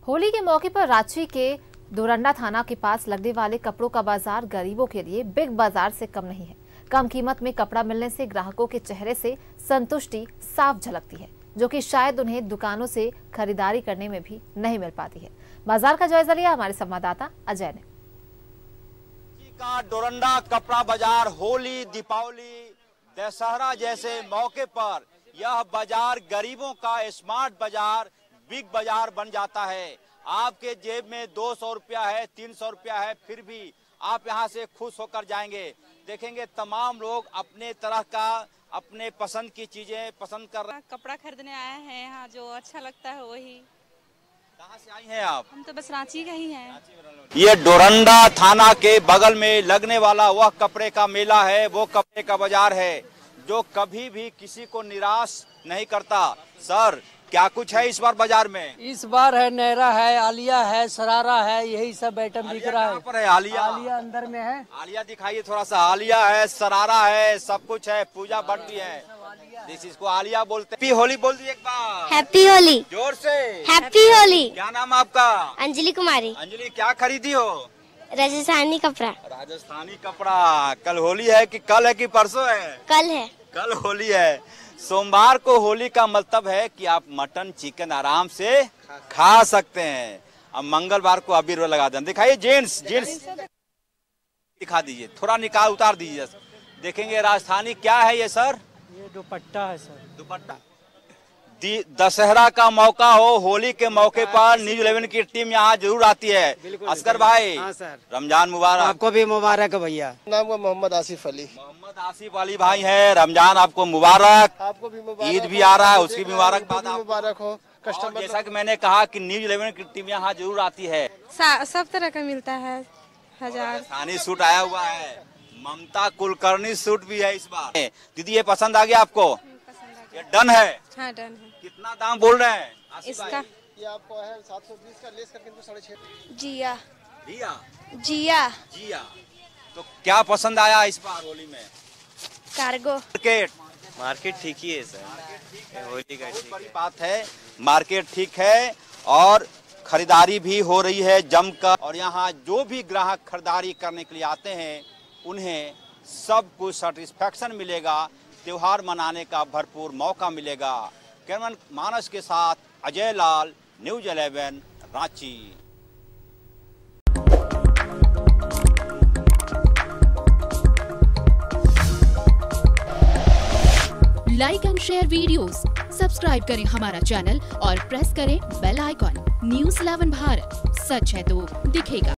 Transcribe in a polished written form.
होली के मौके पर रांची के डोरंडा थाना के पास लगने वाले कपड़ों का बाजार गरीबों के लिए बिग बाजार से कम नहीं है। कम कीमत में कपड़ा मिलने से ग्राहकों के चेहरे से संतुष्टि साफ झलकती है, जो कि शायद उन्हें दुकानों से खरीदारी करने में भी नहीं मिल पाती है। बाजार का जायजा लिया हमारे संवाददाता अजय ने। का डोरंडा कपड़ा बाजार होली, दीपावली, दशहरा जैसे मौके पर यह बाजार गरीबों का स्मार्ट बाजार, बिग बाजार बन जाता है। आपके जेब में 200 रुपया है, 300 रुपया है, फिर भी आप यहां से खुश होकर जाएंगे। देखेंगे तमाम लोग अपने तरह का अपने पसंद की चीजें पसंद कर रहे हैं। कपड़ा खरीदने आए हैं यहाँ, जो अच्छा लगता है वही। कहाँ से आई हैं आप? हम तो बस रांची का ही हैं। ये डोरंडा थाना के बगल में लगने वाला वह कपड़े का मेला है, वो कपड़े का बाजार है जो कभी भी किसी को निराश नहीं करता। सर, क्या कुछ है इस बार बाजार में? इस बार है नैरा है, आलिया है, सरारा है, यही सब आइटम दिख रहा है। पर है आलिया? आलिया अंदर में है। आलिया दिखाइए थोड़ा सा। आलिया है, सरारा है, सब कुछ है, पूजा भट्ट भी है। इसको आलिया बोलते हैं। हैप्पी होली बोल दी एक बार। हैप्पी होली। जोर से। हैप्पी होली। क्या नाम आपका? अंजलि कुमारी। अंजलि, क्या खरीदी हो? राजस्थानी कपड़ा। राजस्थानी कपड़ा। कल होली है कि कल है कि परसों है? कल है। कल होली है। सोमवार को होली का मतलब है कि आप मटन चिकन आराम से खा सकते हैं। अब मंगलवार को अबीर लगा दें। दिखाइए जेंट्स दिखा दीजिए, थोड़ा निकाल उतार दीजिए। देखेंगे राजस्थानी क्या है ये सर? ये दुपट्टा है सर। दुपट्टा। दशहरा का मौका हो, होली के मौके पर न्यूज 11 की टीम यहाँ जरूर आती है। असगर भाई, हाँ सर, रमजान मुबारक। आपको भी मुबारक है भैया। नाम को मोहम्मद आसिफ अली। मोहम्मद आसिफ अली भाई है। रमजान आपको मुबारक। आपको भी मुबारक। ईद भी आ रहा है, उसकी भी मुबारकबाद मुबारक हो। कस्टमर, जैसा कि मैंने कहा कि न्यूज 11 की टीम यहाँ जरूर आती है। सब तरह का मिलता है। हजार राजस्थानी सूट आया हुआ है, ममता कुलकर्णी सूट भी है इस बार। दीदी, ये पसंद आ गया आपको? ये डन है? हाँ, डन है। कितना दाम बोल रहे हैं इसका? ये आपको है 720 का, लेस करके इनको 6.5। जिया। जिया। जिया। जिया। तो क्या पसंद आया इस बार होली में? कार्गो। मार्केट ठीक ही है सर, होली का बहुत बड़ी बात है। मार्केट ठीक है और खरीदारी भी हो रही है जमकर। और यहाँ जो भी ग्राहक खरीदारी करने के लिए आते हैं उन्हें सब कुछ सेटिस्फैक्शन मिलेगा, त्योहार मनाने का भरपूर मौका मिलेगा। कैमरामैन मानस के साथ Ajay Lal, news 11 Ranchi. Like and share videos, subscribe करें हमारा चैनल और प्रेस करें बेल आइकॉन। न्यूज 11 भारत, सच है तो दिखेगा।